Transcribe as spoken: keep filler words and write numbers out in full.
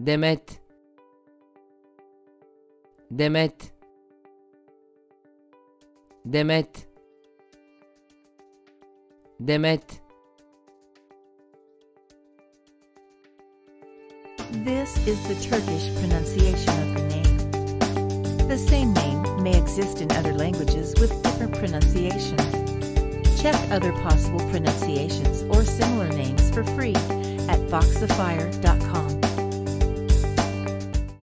Demet, Demet, Demet, Demet. This is the Turkish pronunciation of the name. The same name may exist in other languages with different pronunciations. Check other possible pronunciations or similar names for free at voxifier dot com.